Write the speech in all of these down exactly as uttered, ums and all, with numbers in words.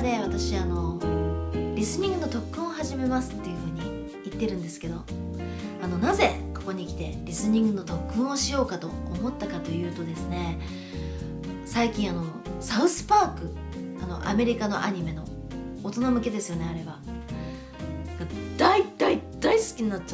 中で私あのリスニングの特訓を始めますっていうふうに言ってるんですけど、あのなぜここに来てリスニングの特訓をしようかと思ったかというとですね、最近あのサウスパーク、あのアメリカのアニメの大人向けですよね、あれは大大大好きになっちゃって、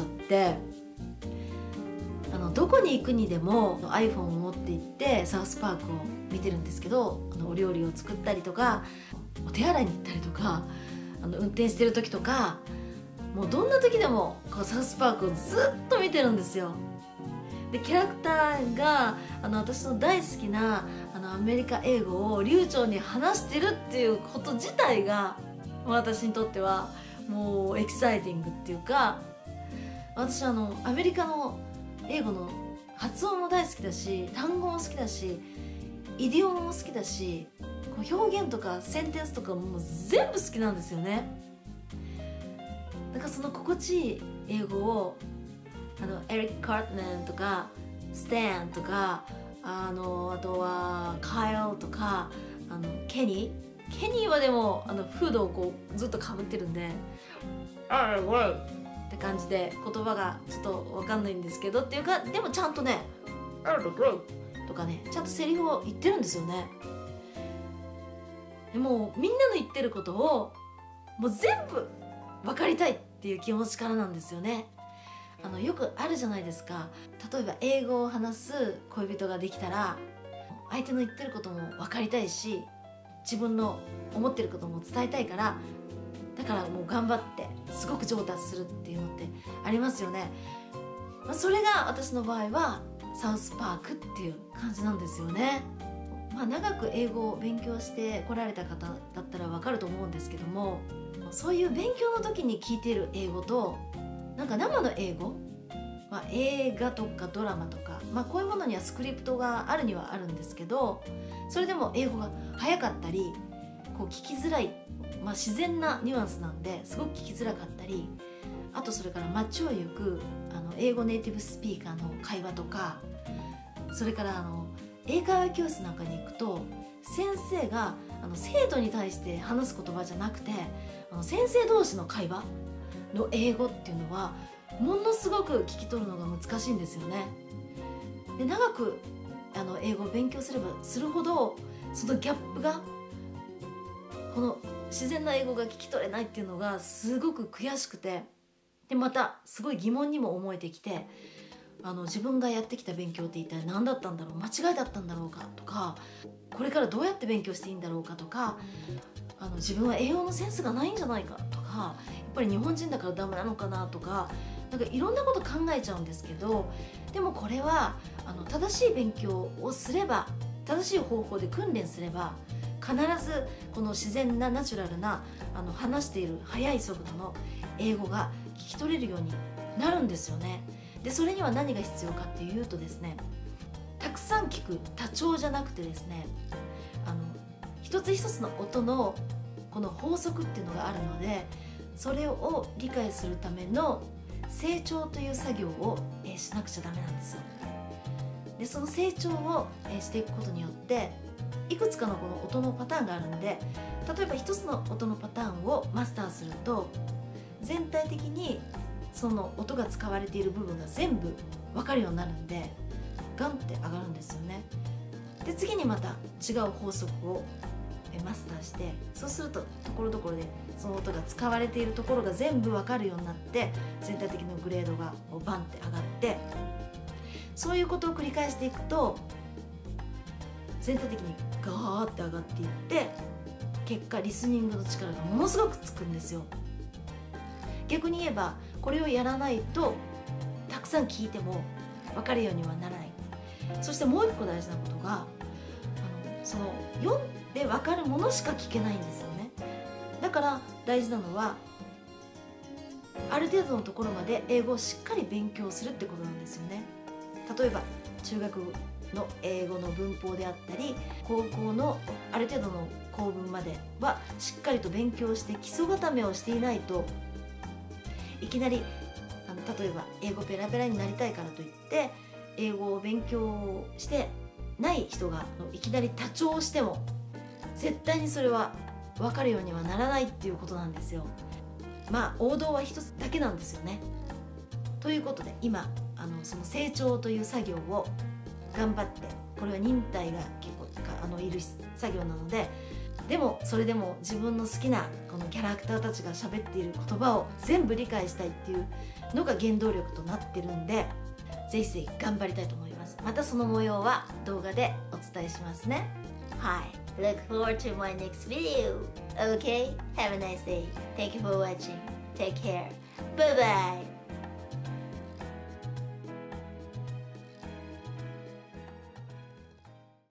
あのどこに行くにでも iPhone を持って行ってサウスパークを見てるんですけど、あのお料理を作ったりとかお手洗いに行ったりとか、あの運転してる時とか、もうどんな時でもこうサウスパークをずっと見てるんですよ。でキャラクターがあの私の大好きなあのアメリカ英語を流暢に話してるっていうこと自体が私にとってはもうエキサイティングっていうか、私あのアメリカの英語の発音も大好きだし、単語も好きだし、イディオムも好きだし、こう表現とかセンテンスとかもう全部好きなんですよね。だからその心地いい英語をあのエリック・カートマンとかスタンとか、あのあとはカイルとか、あのケニーケニーはでもあのフードをこうずっとかぶってるんでって感じで言葉がちょっと分かんないんですけどっていうか、でもちゃんとねとかね、ちゃんとセリフを言ってるんですよね。でもみんなの言ってることをもう全部分かりたいっていう気持ちからなんですよね。あのよくあるじゃないですか。例えば英語を話す恋人ができたら、相手の言ってることも分かりたいし、自分の思ってることも伝えたいから、だからもう頑張ってすごく上達するっていうのってありますよね。まあ、それが私の場合はサウスパークっていう感じなんですよね。まあ、長く英語を勉強してこられた方だったら分かると思うんですけども、そういう勉強の時に聞いている英語となんか生の英語、まあ、映画とかドラマとか、まあ、こういうものにはスクリプトがあるにはあるんですけど、それでも英語が早かったりこう聞きづらい、まあ、自然なニュアンスなんですごく聞きづらかったり、あとそれから街を行くあの英語ネイティブスピーカーの会話とか、それからあの英会話教室なんかに行くと先生があの生徒に対して話す言葉じゃなくて、あの先生同士の会話の英語っていうのはものすごく聞き取るのが難しいんですよね。で長くあの英語を勉強すればするほどそのギャップが、この自然な英語が聞き取れないっていうのがすごく悔しくて、でまたすごい疑問にも思えてきて、あの自分がやってきた勉強って一体何だったんだろう、間違いだったんだろうかとか、これからどうやって勉強していいんだろうかとか、あの自分は英語のセンスがないんじゃないかとか、やっぱり日本人だからダメなのかなとか、なんかいろんなこと考えちゃうんですけど、でもこれはあの正しい勉強をすれば、正しい方法で訓練すれば必ずこの自然なナチュラルなあの話している速い速度の英語が聞き取れるようになるんですよね。でそれには何が必要かっていうとですね、たくさん聞く多聴じゃなくてですね、あの一つ一つの音のこの法則っていうのがあるので、それを理解するための成長という作業を、えー、しなくちゃダメなんですよ。でその成長を、えー、していくことによっていくつかのこの音のパターンがあるんで、例えば一つの音のパターンをマスターすると全体的にその音が使われている部分が全部分かるようになるんで、ガンって上がるんですよね。で次にまた違う法則をマスターして、そうするとところどころでその音が使われているところが全部分かるようになって、全体的なグレードがバンって上がって、そういうことを繰り返していくと全体的にガーって上がっていって、結果リスニングの力がものすごくつくんですよ。逆に言えばこれをやらないとたくさん聞いても分かるようにはならない。そしてもう一個大事なことが、あのその読んで分かるものしか聞けないんですよね。だから大事なのはある程度のところまで英語をしっかり勉強するってことなんですよね。例えば中学の英語の文法であったり、高校のある程度の構文まではしっかりと勉強して基礎固めをしていないと、いきなりあの例えば英語ペラペラになりたいからといって英語を勉強してない人がいきなり多聴しても絶対にそれは分かるようにはならないっていうことなんですよ。まあ王道は一つだけなんですよね。ということで今あのその成長という作業を頑張って、これは忍耐が結構あのいる作業なので、でもそれでも自分の好きなこのキャラクターたちが喋っている言葉を全部理解したいっていうのが原動力となってるんで、ぜひぜひ頑張りたいと思います。またその模様は動画でお伝えしますね。はい、Look forward to my next video. Okay, have a nice day. Thank you for watching. Take care. Bye bye.